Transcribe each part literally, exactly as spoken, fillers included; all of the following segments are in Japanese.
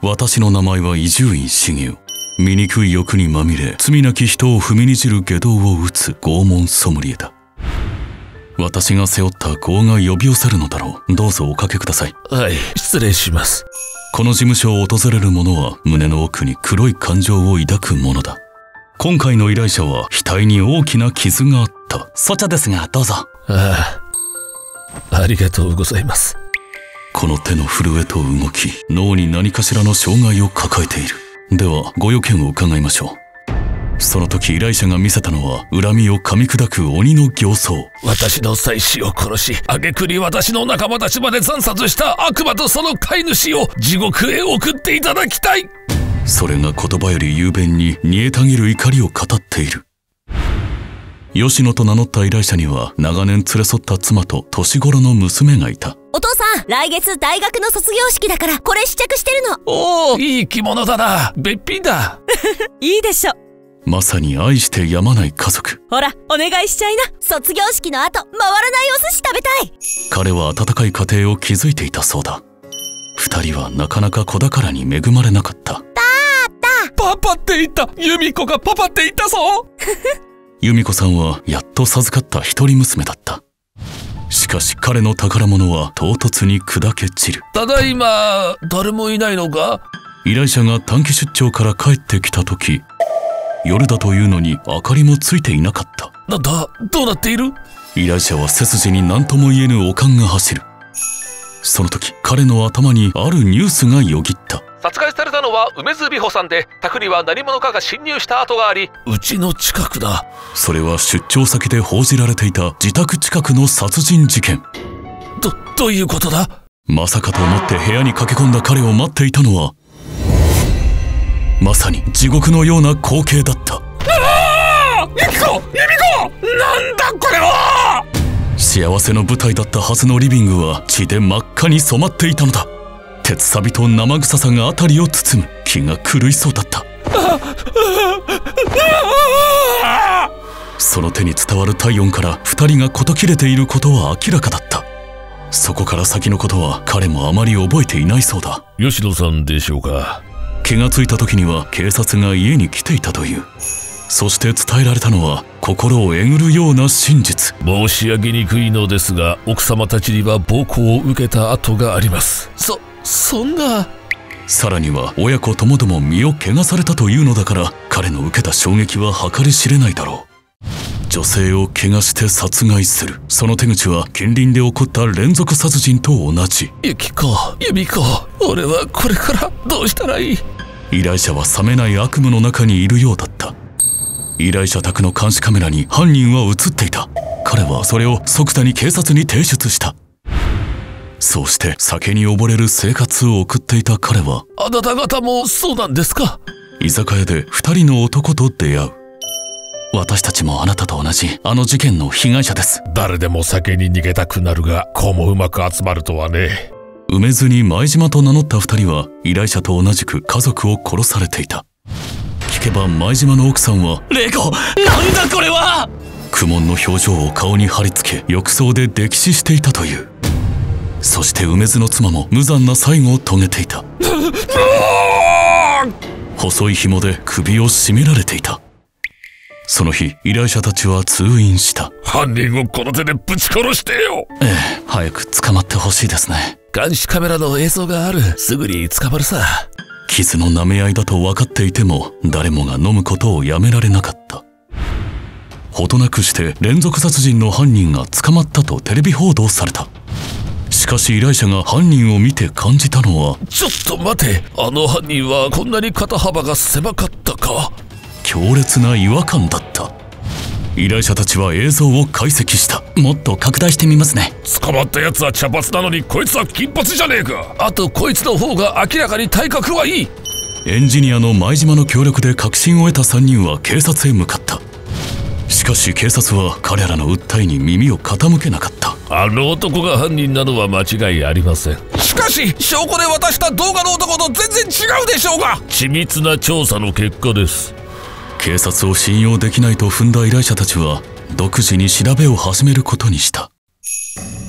私の名前は伊集院茂雄。醜い欲にまみれ罪なき人を踏みにじる外道を打つ拷問ソムリエだ。私が背負った業が呼び寄せるのだろう。どうぞおかけください。 はい、失礼します。 この事務所を訪れる者は胸の奥に黒い感情を抱くものだ。今回の依頼者は額に大きな傷があった。そちゃですがどうぞ。 ああ、ありがとうございます。 この手の震えと動き、脳に何かしらの障害を抱えている。ではご用件を伺いましょう。その時依頼者が見せたのは恨みを噛み砕く鬼の形相。 私の妻子を殺し、挙句に私の仲間たちまで惨殺した悪魔とその飼い主を地獄へ送っていただきたい。 それが言葉より雄弁に煮えたぎる怒りを語っている。吉野と名乗った依頼者には長年連れ添った妻と年頃の娘がいた。 お父さん、来月大学の卒業式だからこれ試着してるの。 おお、いい着物だな。べっぴんだ。 いいでしょ。 まさに愛してやまない家族。 ほらお願いしちゃいな。卒業式の後回らないお寿司食べたい。 彼は温かい家庭を築いていたそうだ。二人はなかなか子宝に恵まれなかった。 パパって言った。由美子がパパって言ったぞ。 由美子さんはやっと授かった一人娘だった。しかし彼の宝物は唐突に砕け散る。 ただいま誰もいないのか。 依頼者が短期出張から帰ってきた時、夜だというのに明かりもついていなかった。 なんだ、どうなっている。 依頼者は背筋に何とも言えぬ悪感が走る。その時彼の頭にあるニュースがよぎった。 殺害されたのは梅津美穂さんで、宅には何者かが侵入した跡があり、うちの近くだ。 それは出張先で報じられていた自宅近くの殺人事件。 ど、どういうことだ。 まさかと思って部屋に駆け込んだ彼を待っていたのは、まさに地獄のような光景だった。 ああ、由美子、由美子、なんだこれは。 幸せの舞台だったはずのリビングは血で真っ赤に染まっていたのだ。鉄サビと生臭さが辺りを包む。気が狂いそうだった。その手に伝わる体温から二人が事切れていることは明らかだった。そこから先のことは彼もあまり覚えていないそうだ。 吉野さんでしょうか。 気がついた時には警察が家に来ていたという。そして伝えられたのは心をえぐるような真実。 申し上げにくいのですが、奥様たちには暴行を受けた跡があります。そそんな。 さらには親子ともども身を汚されたというのだから、彼の受けた衝撃は計り知れないだろう。女性を怪我して殺害する。その手口は近隣で起こった連続殺人と同じ。 ゆき子、由美子、俺はこれからどうしたらいい。 依頼者は冷めない悪夢の中にいるようだった。依頼者宅の監視カメラに犯人は映っていた。彼はそれを即座に警察に提出した。そうして酒に溺れる生活を送っていた彼は、 あなた方もそうなんですか。 居酒屋で二人の男と出会う。私たちもあなたと同じあの事件の被害者です。 誰でも酒に逃げたくなるが、こうもうまく集まるとはね。 梅津に前島と名乗った二人は依頼者と同じく家族を殺されていた。聞けば前島の奥さんは、 玲子、なんだこれは。 苦悶の表情を顔に貼り付け浴槽で溺死していたという。そして梅津の妻も無残な最後を遂げていた。細い紐で首を絞められていた。その日依頼者たちは通院した。 犯人をこの手でぶち殺してよ。 ええ、早く捕まってほしいですね。 監視カメラの映像がある。すぐに捕まるさ。 傷の舐め合いだと分かっていても誰もが飲むことをやめられなかった。ほどなくして連続殺人の犯人が捕まったとテレビ報道された。しかし依頼者が犯人を見て感じたのは、 ちょっと待て、あの犯人はこんなに肩幅が狭かったか。 強烈な違和感だった。依頼者たちは映像を解析した。もっと拡大してみますね。 捕まったやつは茶髪なのにこいつは金髪じゃねえか。あとこいつの方が明らかに体格はいい。 エンジニアの前島の協力で確信を得たさんにんは警察へ向かった。しかし警察は彼らの訴えに耳を傾けなかった。 あの男が犯人なのは間違いありません。しかし証拠で渡した動画の男と全然違うでしょうが。緻密な調査の結果です。 警察を信用できないと踏んだ依頼者たちは独自に調べを始めることにした。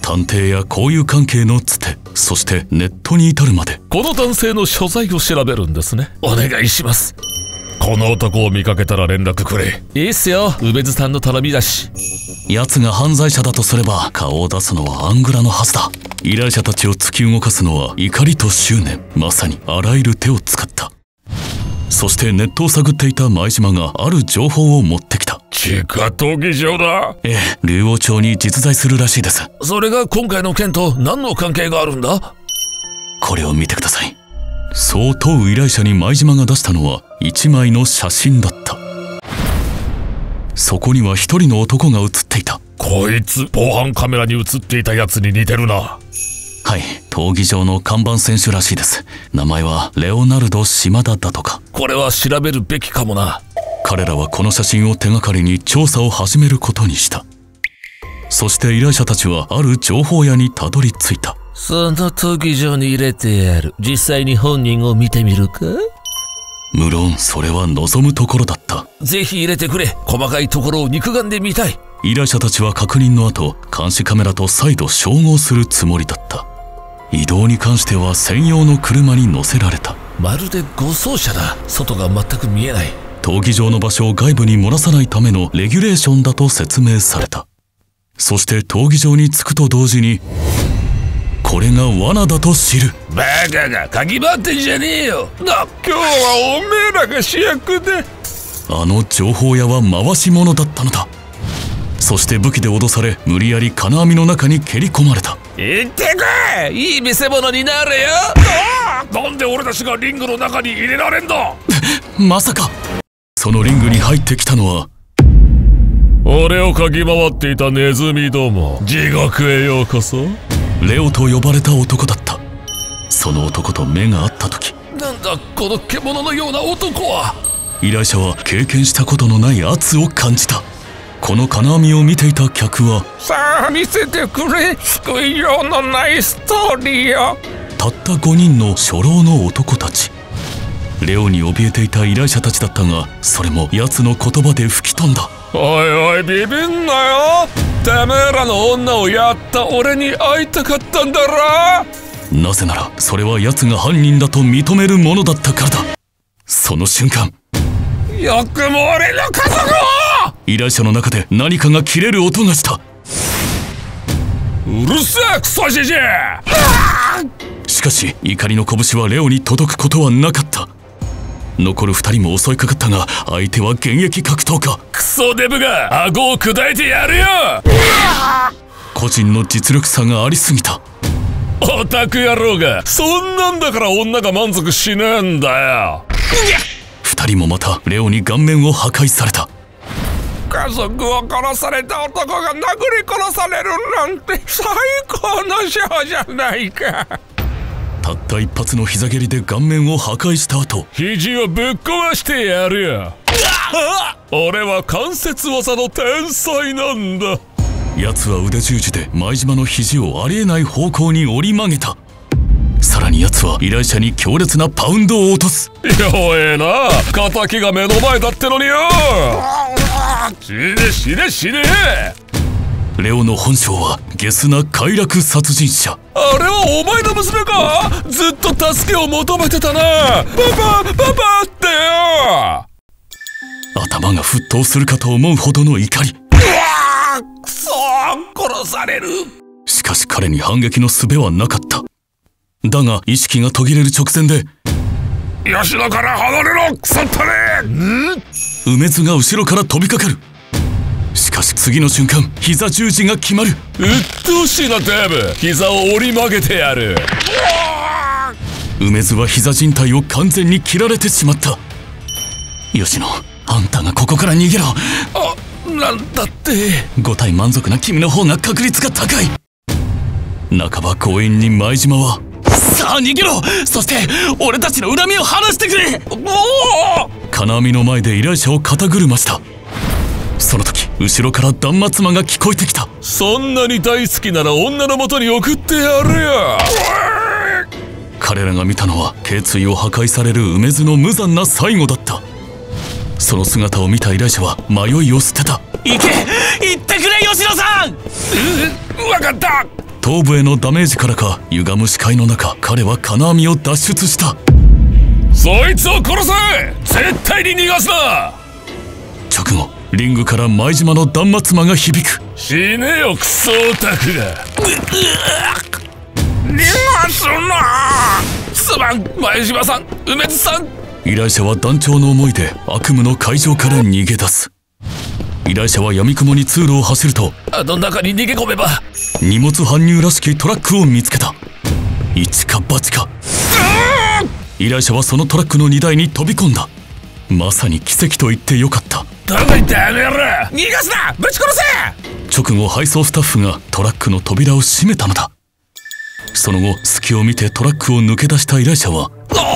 探偵や交友関係のつて、そしてネットに至るまで。 この男性の所在を調べるんですね。お願いします。この男を見かけたら連絡くれ。いいっすよ、梅津さんの頼みだし。 奴が犯罪者だとすれば顔を出すのはアングラのはずだ。依頼者たちを突き動かすのは怒りと執念、まさにあらゆる手を使った。そしてネットを探っていた前島がある情報を持ってきた。 地下闘技場だ。 ええ、竜王町に実在するらしいです。 それが今回の件と何の関係があるんだ？ これを見てください。そう問う依頼者に前島が出したのは一枚の写真だった。そこには一人の男が写っていた。 こいつ防犯カメラに映っていたやつに似てるな。 はい、闘技場の看板選手らしいです。名前はレオナルド島田だとか。 これは調べるべきかもな。 彼らはこの写真を手がかりに調査を始めることにした。そして依頼者たちはある情報屋にたどり着いた。 その闘技場に入れてやる。実際に本人を見てみるか？ 無論それは望むところだった。 ぜひ入れてくれ。細かいところを肉眼で見たい。 依頼者たちは確認の後、監視カメラと再度照合するつもりだった。移動に関しては専用の車に乗せられた。 まるで護送車だ。外が全く見えない。 闘技場の場所を外部に漏らさないためのレギュレーションだと説明された。そして闘技場に着くと同時にこれが罠だと知る。 バカが嗅ぎ回ってんじゃねえよ。な、今日はおめえらが主役で。 あの情報屋は回し者だったのだ。そして武器で脅され、無理やり金網の中に蹴り込まれた。 行ってこい。いい見せ物になるよ。なんで俺たちがリングの中に入れられんだ。 まさかそのリングに入ってきたのは俺を嗅ぎ回っていたネズミども。地獄へようこそ。 レオと呼ばれた男だった。その男と目が合った時、 なんだこの獣のような男は。 依頼者は経験したことのない圧を感じた。この金網を見ていた客は、 さあ見せてくれ。救いようのないストーリーよ。 たったごにんの初老の男たち。レオに怯えていた依頼者たちだったが、それも奴の言葉で吹き飛んだ。 おいおいビビんなよ。てめえらの女をやった俺に会いたかったんだろ。 なぜならそれは奴が犯人だと認めるものだったからだ。その瞬間、 よくも俺の家族を。 依頼者の中で何かが切れる音がした。 うるせえクソじじい。 しかし怒りの拳はレオに届くことはなかった。残る二人も襲いかかったが、相手は現役格闘家。 クソデブが顎を砕いてやるよ。 個人の実力差がありすぎた。 オタク野郎が。そんなんだから女が満足しねえんだよ。 二人もまたレオに顔面を破壊された。 家族を殺された男が殴り殺されるなんて最高のショーじゃないか。 たった一発の膝蹴りで顔面を破壊した後、 肘をぶっ壊してやるよ。俺は関節技の天才なんだ。 奴は腕十字で前島の肘をありえない方向に折り曲げた。さらに奴は依頼者に強烈なパウンドを落とす。 弱えな。敵が目の前だってのによ。死ね死ね死ね。 レオの本性はゲスな快楽殺人者。 あれはお前の娘か。ずっと助けを求めてたな。パパパパってよ。 頭が沸騰するかと思うほどの怒り。 うわーくそー、殺される。 しかし彼に反撃の術はなかった。だが意識が途切れる直前で、 吉野から離れろクソったれ。ん梅津が後ろから飛びかかる。しかし次の瞬間、膝十字が決まる。 うっとうしいなデブ。膝を折り曲げてやる。 梅津は膝靭帯を完全に切られてしまった。吉野、あんたがここから逃げろ。 あ、なんだって。 ご体満足な君の方が確率が高い。半ば強引に前島は、さあ逃げろ。そして俺たちの恨みを晴らしてくれ。金網の前で依頼者を肩車した。その時後ろから断末魔が聞こえてきた。 そんなに大好きなら女の元に送ってやるよ。 彼らが見たのは頸椎を破壊される梅津の無残な最後だった。その姿を見た依頼者は迷いを捨てた。 行け、行ってくれ吉野さん。 う、わかった。 頭部へのダメージからか歪む視界の中、彼は金網を脱出した。 そいつを殺せ！絶対に逃がすな！ 直後、リングから前島の断末魔が響く。 死ねよクソオタクが。逃がすな！すまん前島さん、梅津さん。 依頼者は断腸の思いで悪夢の会場から逃げ出す。依頼者は闇雲に通路を走ると、 あの中に逃げ込めば。 荷物搬入らしきトラックを見つけた。一か八か。依頼者はそのトラックの荷台に飛び込んだ。まさに奇跡と言ってよかった。 どこ行ったあの野郎！逃がすな！ぶち殺せ！直後、配送スタッフがトラックの扉を閉めたのだ。その後、隙を見てトラックを抜け出した依頼者は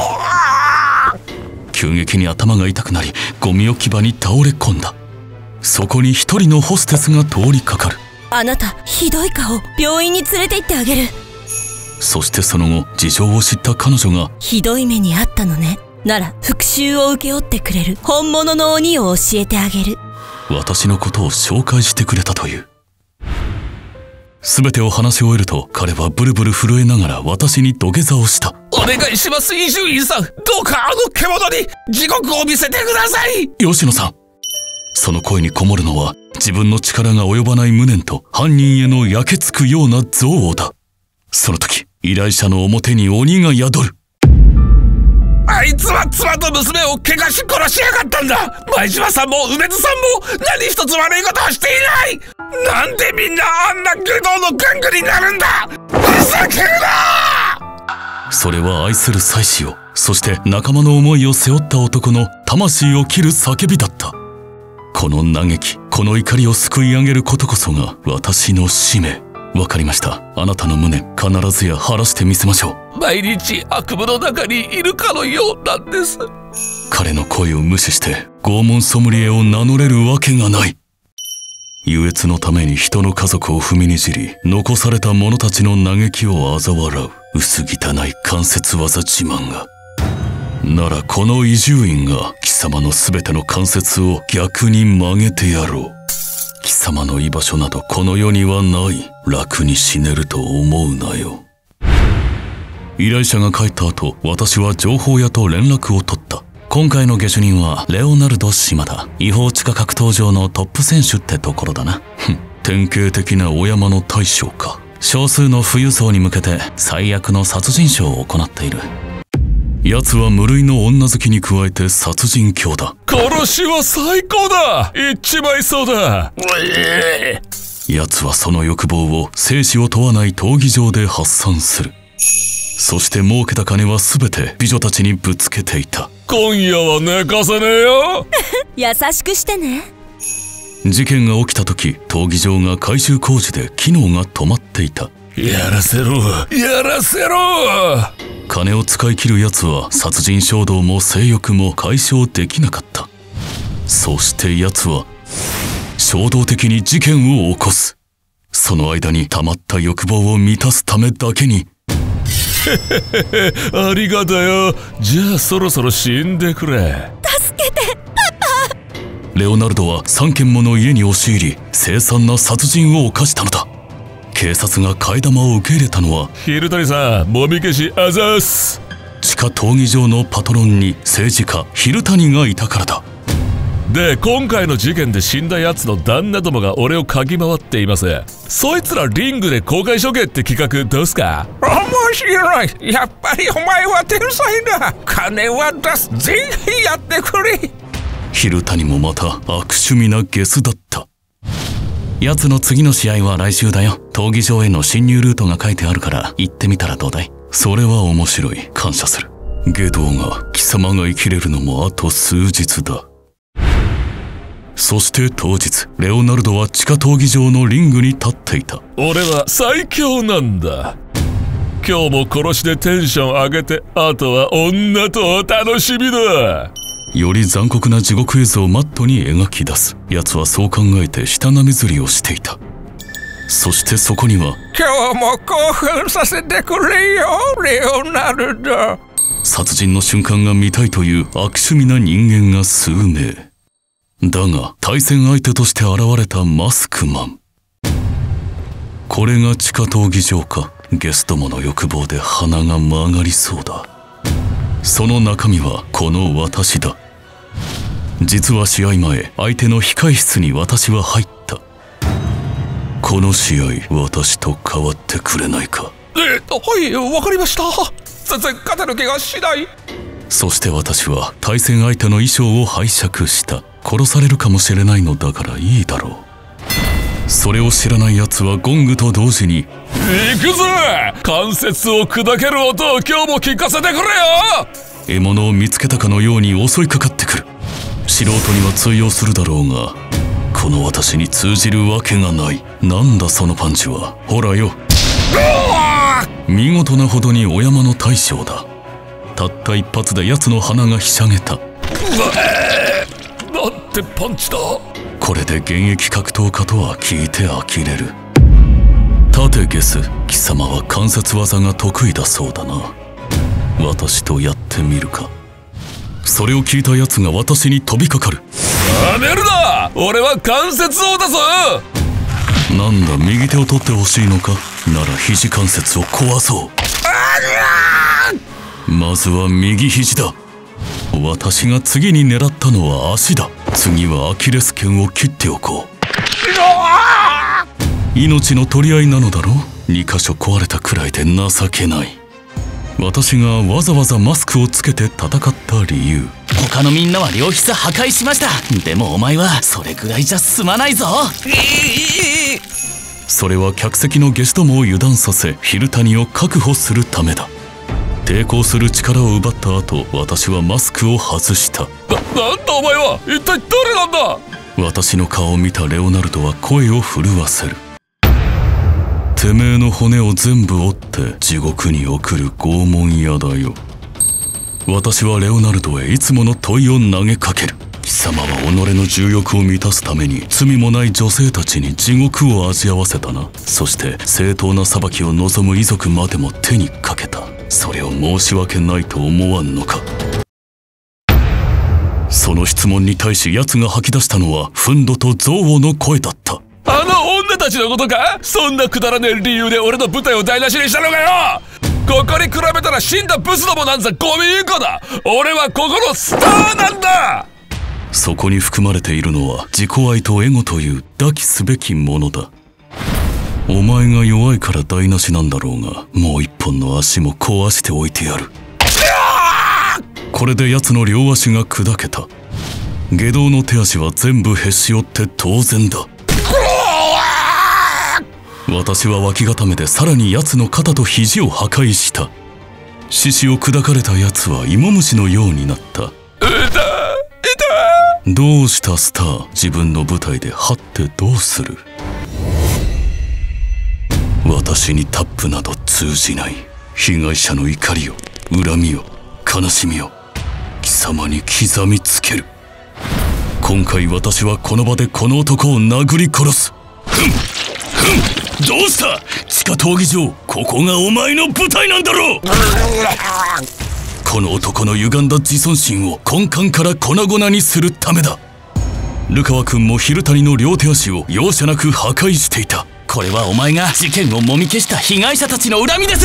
急激に頭が痛くなり、ゴミ置き場に倒れ込んだ。そこに一人のホステスが通りかかる。 あなた、ひどい顔。病院に連れて行ってあげる。 そしてその後、事情を知った彼女が、 ひどい目にあったのね。なら復讐を請け負ってくれる本物の鬼を教えてあげる。 私のことを紹介してくれたという。全てを話し終えると、彼はブルブル震えながら私に土下座をした。 お願いします、伊集院さん。どうかあの獣に地獄を見せてください。 吉野さん。その声にこもるのは、自分の力が及ばない無念と犯人への焼けつくような憎悪だ。その時、依頼者の表に鬼が宿る。 あいつは妻と娘を怪我し殺しやがったんだ。前島さんも梅津さんも何一つ悪いことをしていない。なんでみんなあんな下道の玩具になるんだ。ふざけるな！ それは愛する妻子を、そして仲間の思いを背負った男の魂を切る叫びだった。この嘆き、この怒りを救い上げることこそが私の使命。わかりました。あなたの無念、必ずや晴らしてみせましょう。 毎日悪夢の中にいるかのようなんです。 彼の声を無視して拷問ソムリエを名乗れるわけがない。優越のために人の家族を踏みにじり、残された者たちの嘆きを嘲笑う薄汚い関節技自慢が。ならこの伊集院が貴様のすべての関節を逆に曲げてやろう。貴様の居場所などこの世にはない。楽に死ねると思うなよ。依頼者が帰った後、私は情報屋と連絡を取った。今回の下手人はレオナルド・島田。違法地下格闘場のトップ選手ってところだな。ふん、典型的なお山の大将か。少数の富裕層に向けて最悪の殺人ショーを行っている。奴は無類の女好きに加えて殺人狂だ。 殺しは最高だ！言っちまいそうだ。 奴はその欲望を生死を問わない闘技場で発散する。そして儲けた金は全て美女たちにぶつけていた。 今夜は寝かせねえよ。 優しくしてね。 事件が起きた時、闘技場が改修工事で機能が止まっていた。 やらせろ、やらせろ。 金を使い切る奴は殺人衝動も性欲も解消できなかった。そして奴は衝動的に事件を起こす。その間に溜まった欲望を満たすためだけに。 ありがとよ。じゃあそろそろ死んでくれ。 助けて、パパ。 レオナルドはさんけんもの家に押し入り、凄惨な殺人を犯したのだ。警察が替え玉を受け入れたのは、 昼谷さん、もみ消しあざーす。 地下闘技場のパトロンに政治家昼谷がいたからだ。 で、今回の事件で死んだ奴の旦那どもが俺を嗅ぎ回っています。そいつらリングで公開処刑って企画どうすか？面白い。やっぱりお前は天才だ。金は出す。ぜひやってくれ。 昼谷もまた悪趣味なゲスだった。奴の次の試合は来週だよ。闘技場への侵入ルートが書いてあるから行ってみたらどうだい？それは面白い。感謝する。ゲドが貴様が生きれるのもあと数日だ。そして当日、レオナルドは地下闘技場のリングに立っていた。 俺は最強なんだ。今日も殺しでテンション上げて、あとは女とお楽しみだ。 より残酷な地獄絵図をマットに描き出す。奴はそう考えて下なめずりをしていた。そしてそこには、 今日も興奮させてくれよ、レオナルド。 殺人の瞬間が見たいという悪趣味な人間が数名。だが対戦相手として現れたマスクマン。 これが地下闘技場か。ゲスどもの欲望で鼻が曲がりそうだ。その中身はこの私だ。実は試合前、相手の控室に私は入った。この試合、私と変わってくれないか。 え、はい、わかりました。全然勝てる気がしない。 そして私は対戦相手の衣装を拝借した。殺されるかもしれないのだからいいだろう。それを知らない奴はゴングと同時に行くぜ。関節を砕ける音を今日も聞かせてくれよ。 獲物を見つけたかのように襲いかかってくる。素人には通用するだろうが、この私に通じるわけがない。なんだそのパンチは。ほらよ。見事なほどにお山の大将だ。たった一発で奴の鼻がひしゃげた。うわえ、なんてパンチだ。 これで現役格闘家とは聞いて呆れる。立てゲス、貴様は関節技が得意だそうだな。私とやってみるか。それを聞いた奴が私に飛びかかる。 なめるな、俺は関節王だぞ。 なんだ、右手を取ってほしいのか。なら肘関節を壊そう。まずは右肘だ。私が次に狙ったのは足だ。次はアキレス腱を切っておこう。命の取り合いなのだろう。に箇所壊れたくらいで情けない。私がわざわざマスクをつけて戦った理由。 他のみんなは両膝破壊しました。でもお前はそれぐらいじゃ済まないぞ。 それは客席のゲストも油断させ、ヒルタニを確保するためだ。抵抗する力を奪った後、私はマスクを外した。 な、なんだお前は一体誰なんだ。 私の顔を見たレオナルドは声を震わせる。てめえの骨を全部折って地獄に送る拷問屋だよ。私はレオナルドへいつもの問いを投げかける。貴様は己の重欲を満たすために罪もない女性たちに地獄を味わわせたな。そして正当な裁きを望む遺族までも手にかけた。それを申し訳ないと思わんのか。その質問に対し奴が吐き出したのは憤怒と憎悪の声だった。 あの女たちのことか。そんなくだらねえ理由で俺の舞台を台無しにしたのかよ。ここに比べたら死んだブスどもなんざゴミインコだ。俺はここのスターなんだ。 そこに含まれているのは自己愛とエゴという抱きすべきものだ。お前が弱いから台無しなんだろうが、もう一本の足も壊しておいてやる。これで奴の両足が砕けた。下道の手足は全部へし折って当然だ。私は脇固めでさらに奴の肩と肘を破壊した。獅子を砕かれた奴は芋虫のようになった。どうしたスター。自分の舞台で張ってどうする。私にタップなど通じない。被害者の怒りを、恨みを、悲しみを貴様に刻みつける。今回私はこの場でこの男を殴り殺す。ふんふん、どうした地下闘技場。ここがお前の舞台なんだろう。この男の歪んだ自尊心を根幹から粉々にするためだ。ルカワ君もヒルタニの両手足を容赦なく破壊していた。 これはお前が事件をもみ消した被害者たちの恨みです。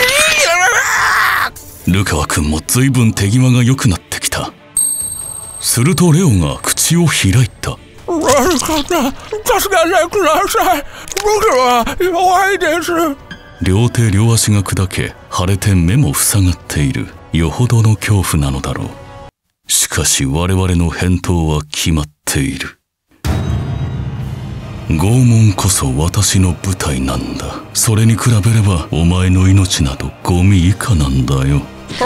ルカワ君も随分手際が良くなってきた。するとレオが口を開いた。 悪かった。助けてください。僕は弱いです。 両手両足が砕け、腫れて目も塞がっている。よほどの恐怖なのだろう。しかし我々の返答は決まっている。拷問こそ私の舞台なんだ。それに比べればお前の命などゴミ以下なんだよ。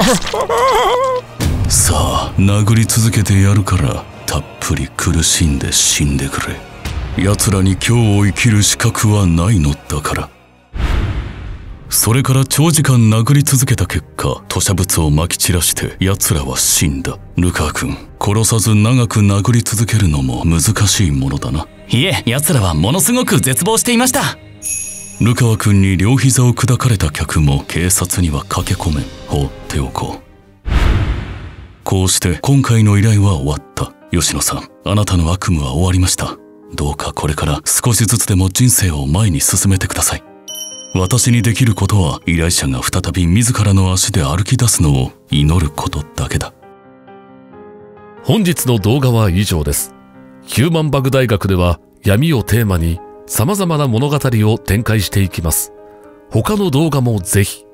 さあ殴り続けてやるから、たっぷり苦しんで死んでくれ。奴らに今日を生きる資格はないのだから。それから長時間殴り続けた結果、吐砂物を撒き散らして奴らは死んだ。ルカワ君、殺さず長く殴り続けるのも難しいものだな。 いえ、奴らはものすごく絶望していました。 ルカワ君に両膝を砕かれた客も警察には駆け込めん。放っておこう。こうして今回の依頼は終わった。吉野さん、あなたの悪夢は終わりました。 どうかこれから少しずつでも人生を前に進めてください。私にできることは依頼者が再び自らの足で歩き出すのを祈ることだけだ。 本日の動画は以上です。ヒューマンバグ大学では闇をテーマに様々な物語を展開していきます。他の動画もぜひ